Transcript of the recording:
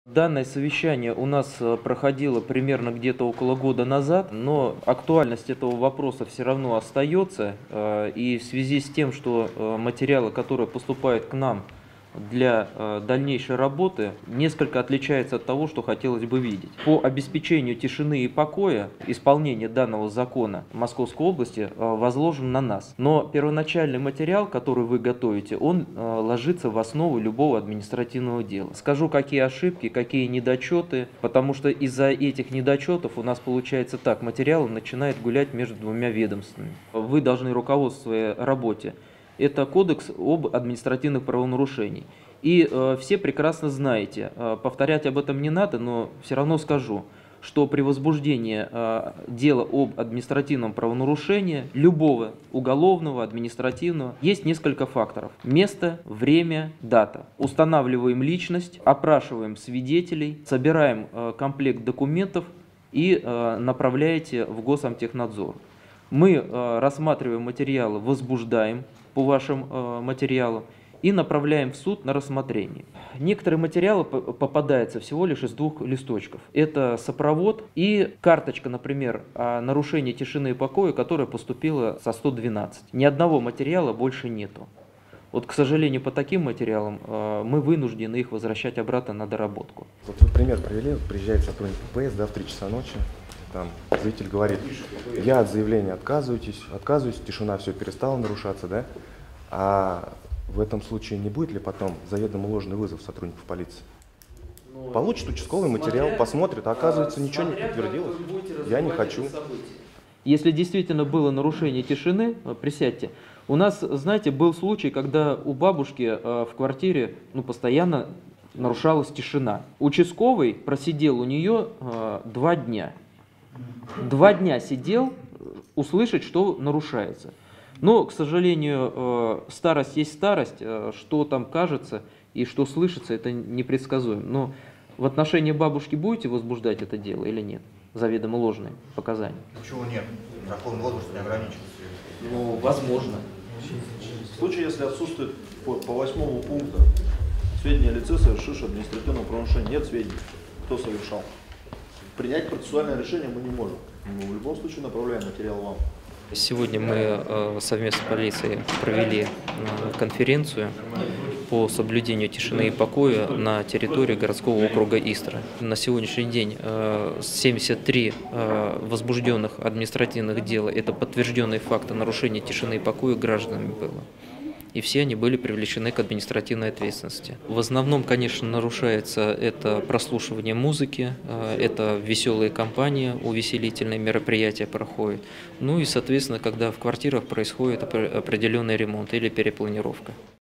Данное совещание у нас проходило примерно где-то около года назад, но актуальность этого вопроса все равно остается. И в связи с тем, что материалы, которые поступают к нам для дальнейшей работы, несколько отличаются от того, что хотелось бы видеть. По обеспечению тишины и покоя исполнение данного закона Московской области возложено на нас. Но первоначальный материал, который вы готовите, он ложится в основу любого административного дела. Скажу, какие ошибки, какие недочеты, потому что из-за этих недочетов у нас получается так, материал начинает гулять между двумя ведомствами. Вы должны руководствоваться работе. Это кодекс об административных правонарушениях. И все прекрасно знаете, повторять об этом не надо, но все равно скажу, что при возбуждении дела об административном правонарушении, любого уголовного, административного, есть несколько факторов. Место, время, дата. Устанавливаем личность, опрашиваем свидетелей, собираем комплект документов и направляете в Госамтехнадзор. Мы рассматриваем материалы, возбуждаем по вашим материалам и направляем в суд на рассмотрение. Некоторые материалы попадаются всего лишь из двух листочков. Это сопровод и карточка, например, о нарушении тишины и покоя, которая поступила со 112. Ни одного материала больше нету. Вот, к сожалению, по таким материалам мы вынуждены их возвращать обратно на доработку. Вот вы пример привели, приезжает сотрудник ППС, в 3 часа ночи, там заявитель говорит: я от заявления отказываюсь, тишина, все перестала нарушаться, да? А в этом случае не будет ли потом заведомо ложный вызов сотрудников полиции? Получит участковый материал, посмотрит, а оказывается ничего не подтвердилось, я не хочу. Если действительно было нарушение тишины, присядьте. У нас, знаете, был случай, когда у бабушки в квартире постоянно нарушалась тишина. Участковый просидел у нее 2 дня. 2 дня сидел, услышать, что нарушается. Но, к сожалению, старость есть старость, что там кажется и что слышится, это непредсказуемо. Но в отношении бабушки будете возбуждать это дело или нет? Заведомо ложные показания. Почему нет? Закон возраст не ограничен. Ну, возможно. В случае, если отсутствует по 8 пункту сведения о лице, совершившего административное правонарушение, нет сведений, кто совершал. Принять процессуальное решение мы не можем. Мы в любом случае направляем материал вам. Сегодня мы совместно с полицией провели конференцию по соблюдению тишины и покоя на территории городского округа Истра. На сегодняшний день 73 возбужденных административных дела – это подтвержденные факты нарушения тишины и покоя гражданами было. И все они были привлечены к административной ответственности. В основном, конечно, нарушается это прослушивание музыки, это веселые компании, увеселительные мероприятия проходят. Ну и, соответственно, когда в квартирах происходит определенный ремонт или перепланировка.